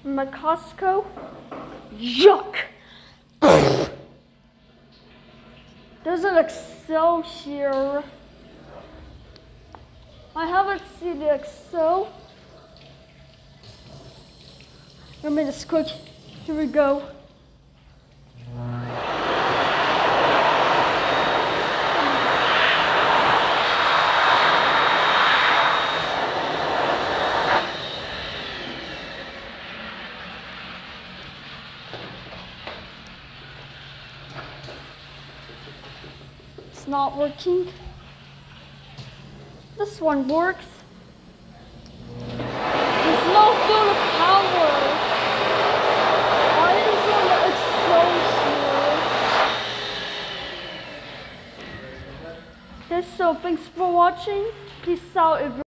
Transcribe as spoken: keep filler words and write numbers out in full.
my Costco. Yuck! There's an Excel here. I haven't seen the Excel. Let me just quick. Here we go. It's not working. This one works. It's not full of power. Why is it Excel here? Okay, so thanks for watching. Peace out, everyone.